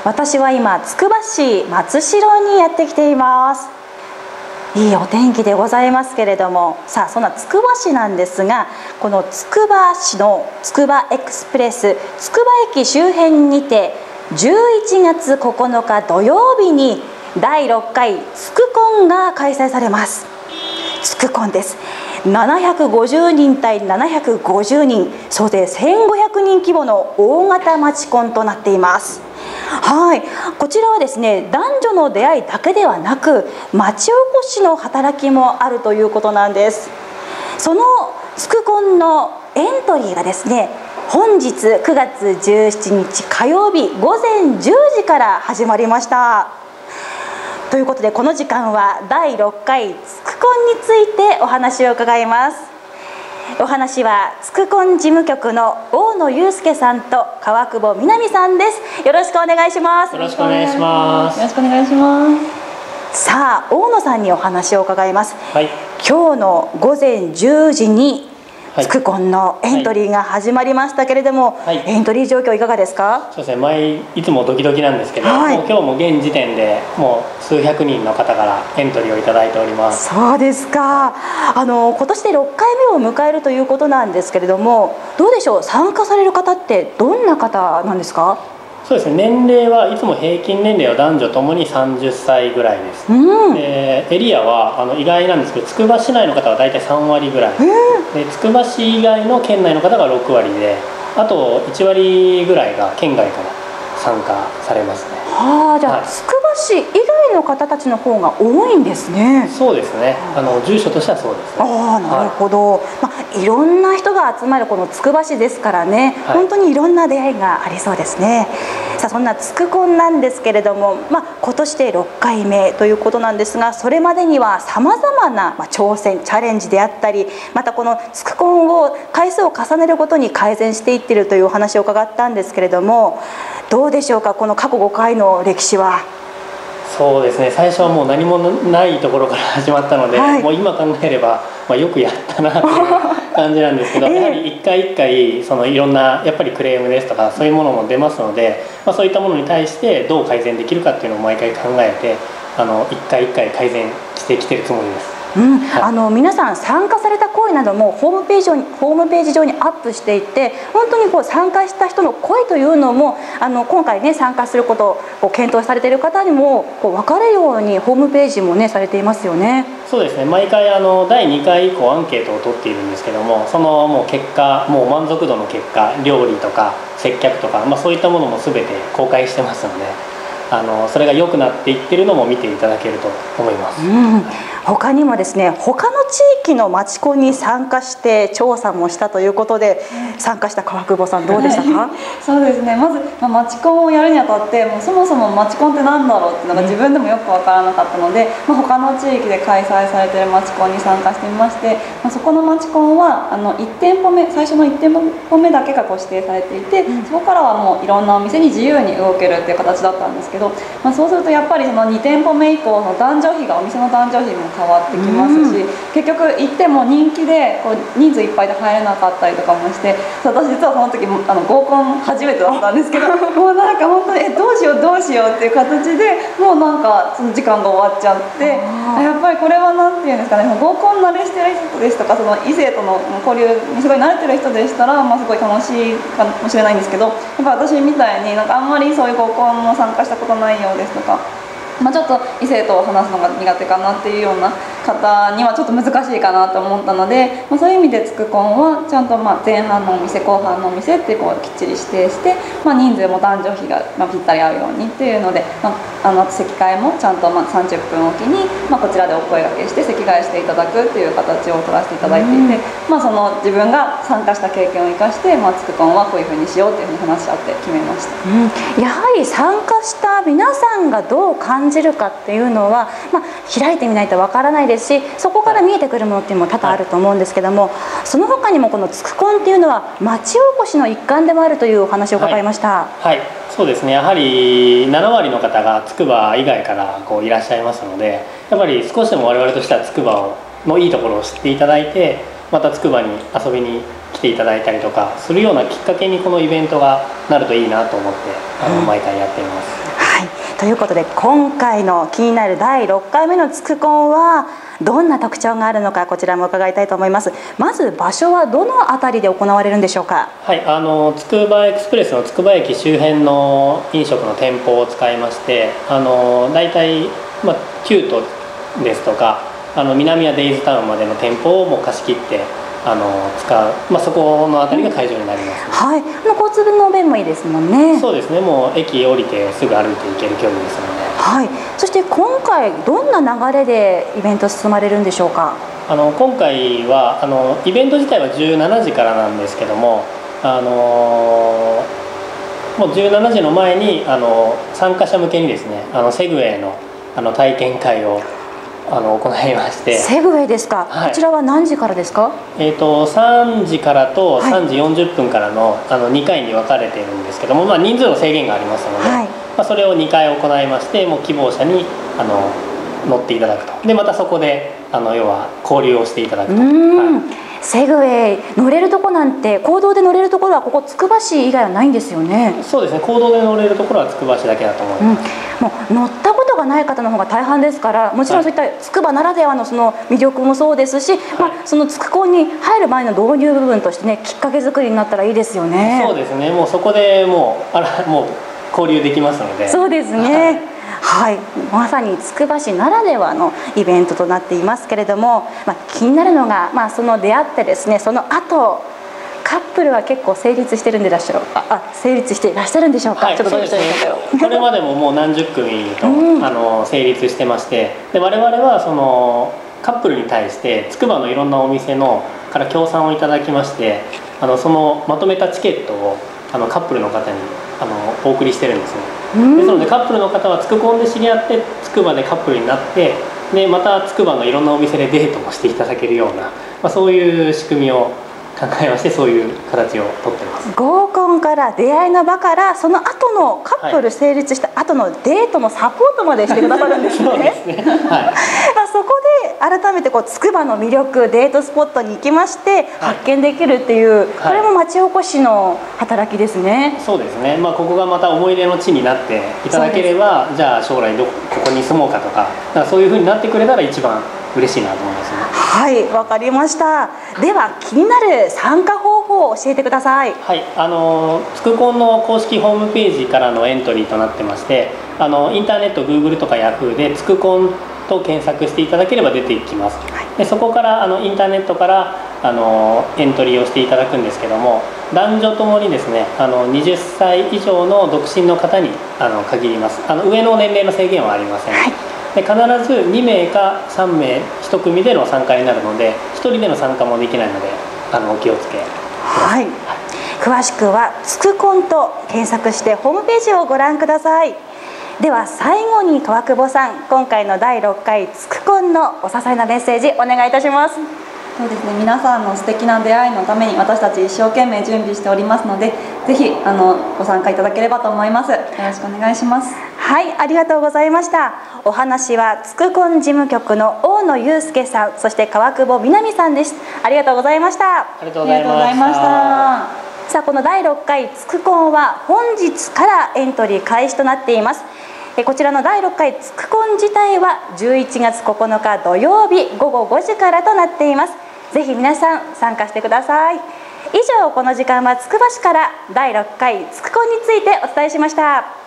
私は今つくば市松代にやってきています。いいお天気でございますけれども、さあそんなつくば市なんですが、このつくば市のつくばエクスプレスつくば駅周辺にて11月9日土曜日に第6回つくこんが開催されます。つくこんです。750人対750人、総勢1500人規模の大型まちコンとなっています。はい、こちらはですね、男女の出会いだけではなく町おこしの働きもあるということなんです。そのつくこんのエントリーがですね、本日9月17日火曜日午前10時から始まりました。ということでこの時間は第6回つくこんについてお話を伺います。お話はつくこん事務局の大野祐介さんと川久保みなみさんです。よろしくお願いします。 よろしくお願いします。 よろしくお願いします。 さあ大野さんにお話を伺います。 はい、 今日の午前10時につくこんのエントリーが始まりましたけれども、 はい、 エントリー状況いかがですか？ そうですね、いつもドキドキなんですけど、 はい、 もう今日も現時点でもう数百人の方からエントリーをいただいております。 そうですか。今年で6回目を迎えるということなんですけれども、どうでしょう、参加される方ってどんな方なんですか？ そうですね、年齢はいつも平均年齢は男女ともに30歳ぐらいです。でエリアは意外なんですけど、つくば市内の方は大体3割ぐらいで、つくば市以外の県内の方が6割で、あと1割ぐらいが県外から参加されますね。 はあ、じゃあ、つくば市以外の方たちの方が多いんですね。 そうですね、住所としてはそうですね。 ああ、なるほど。いろんな人が集まるこのつくば市ですからね、 はい、 本当にいろんな出会いがありそうですね。さあそんなつくこんなんですけれども、今年で6回目ということなんですが、それまでにはさまざまな挑戦チャレンジであったり、またこのつくこんを回数を重ねるごとに改善していっているというお話を伺ったんですけれども、どうでしょうか、この過去5回の歴史は。 そうですね、最初はもう何もないところから始まったので、はい、もう今考えれば、よくやったなっていう感じなんですけど、やはり一回一回いろんなやっぱりクレームですとかそういうものも出ますので、そういったものに対してどう改善できるかっていうのを毎回考えて一回一回改善してきてるつもりです。 皆さん参加された声などもホームページ上にアップしていて、本当に参加した人の声というのも今回ね参加することを検討されている方にも分かるようにホームページもねされていますよね。 そうですね、毎回第2回以降アンケートを取っているんですけども、そのもう結果、もう満足度の結果、料理とか接客とか、そういったものも全て公開してますので、それが良くなっていってるのも見ていただけると思います。 他にもですね、他の地域のまちコンに参加して調査もしたということで、参加した川久保さんどうでしたか？ そうですね、まず、まちコンをやるにあたってそもそもまちコンって何だろうっていうのが自分でもよく分からなかったので、他の地域で開催されているまちコンに参加してみまして、そこのまちコンは1店舗目、最初の1店舗目だけが指定されていて、そこからはもういろんなお店に自由に動けるっていう形だったんですけど、そうするとやっぱりその2店舗目以降の男女比が、お店の男女比も変わってきますし、結局行っても人気で人数いっぱいで入れなかったりとかもして、私実はその時合コン初めてだったんですけどもうなんか本当にどうしようどうしようっていう形で、もうなんかその時間が終わっちゃって、やっぱりこれは何て言うんですかね、合コン慣れしてる人ですとか、その異性との交流にすごい慣れてる人でしたら、すごい楽しいかもしれないんですけど、やっぱ私みたいにあんまりそういう合コンも参加したことないようですとか、ちょっと異性と話すのが苦手かなっていうような方にはちょっと難しいかなと思ったので、そういう意味でつくこんはちゃんと前半のお店後半のお店ってきっちり指定して、人数も男女比がぴったり合うようにっていうので、席替えもちゃんと30分おきにこちらでお声掛けして席替えしていただくっていう形を取らせていただいていて、その自分が参加した経験を生かして、つくこんはこういうふうにしようっていうふうに話し合って決めました。 やはり参加した皆さんがどう感じるかっていうのは、開いてみないとわからないですし、そこから見えてくるものっていうのも多々あると思うんですけども、その他にもこのつくこんっていうのは町おこしの一環でもあるというお話を伺いました。 はい、そうですね、やはり7割の方がつくば以外からいらっしゃいますので、やっぱり少しでも我々としてはつくばのいいところを知っていただいて、またつくばに遊びに来ていただいたりとかするようなきっかけにこのイベントがなるといいなと思って毎回やっています。 ということで今回の気になる第6回目のつくこんはどんな特徴があるのか、こちらも伺いたいと思います。まず場所はどのあたりで行われるんでしょうか。 はい、つくばエクスプレスのつくば駅周辺の飲食の店舗を使いまして、大体、キュートですとか南谷デイズタウンまでの店舗をもう貸し切って使う、そこのあたりが会場になります、 はい、交通の便もいいですもんね。 そうですね、もう駅降りてすぐ歩いて行ける距離ですので。 はい、そして今回どんな流れでイベント進まれるんでしょうか。 今回はイベント自体は17時からなんですけども、もう17時の前に参加者向けにですねセグウェイの体験会を行いまして。 セグウェイですか、はい、こちらは何時からですか。 3時からと3時40分からの2回に分かれているんですけども、人数の制限がありますので、はい、それを2回行いまして、もう希望者に乗っていただくと。でまたそこで要は交流をしていただくと。 セグウェイ乗れるとこなんて、公道で乗れるところはここつくば市以外はないんですよね。 そうですね、公道で乗れるところはつくば市だけだと思います、 もう乗ったことがない方の方が大半ですから、もちろんそういったつくばならではのその魅力もそうですし、そのつくこんに入る前の導入部分としてね、きっかけ作りになったらいいですよね。 そうですね、もうそこでもう交流できますので。 そうですね、はい、まさにつくば市ならではのイベントとなっていますけれども、気になるのが、その出会ってですね、その後カップルは結構成立してるんでいらっしゃる成立していらっしゃるんでしょうか。 はい、ちょっとどうでしょうか。これまでももう何十組と、成立してまして、で我々はそのカップルに対してつくばのいろんなお店のから協賛をいただきまして、そのまとめたチケットをカップルの方にお送りしてるんですね。ですのでカップルの方はつくこんで知り合ってつくばでカップルになって、でまたつくばのいろんなお店でデートもしていただけるような、そういう仕組みを考えまして、そういう形をとってます。合コンから出会いの場から、その後のカップル成立した後のデートのサポートまでしてくださるんですね。 そうですね、はい、 そこで改めてつくばの魅力、デートスポットに行きまして発見できるっていう、これも町おこしの働きですね。 そうですね、ここがまた思い出の地になっていただければ、じゃあ将来ここに住もうかとか、そういうふうになってくれたら一番嬉しいなと思いますね。 はい、わかりました。では気になる参加方法を教えてください。 はい、つくこんの公式ホームページからのエントリーとなってまして、インターネット Google とか Yahoo でつくこんと検索していただければ出てきます。でそこからインターネットからエントリーをしていただくんですけども、男女ともにですね20歳以上の独身の方に限ります。上の年齢の制限はありません。で必ず2名か3名1組での参加になるので、1人での参加もできないのでお気をつけください。はい、 詳しくはつくこんと検索してホームページをご覧ください。では最後に川久保さん、今回の第6回つくこんのお支えのメッセージお願いいたします。 そうですね、皆さんの素敵な出会いのために私たち一生懸命準備しておりますので、ぜひご参加いただければと思います。よろしくお願いします。 はい、ありがとうございました。お話はつくこん事務局の大野祐介さん、そして川久保みなみさんです。ありがとうございました。 ありがとうございました。 さあ、この第6回つくこんは本日からエントリー開始となっています。こちらの第6回つくこん自体は11月9日土曜日午後5時からとなっています。ぜひ皆さん参加してください。以上、この時間はつくば市から第6回つくこんについてお伝えしました。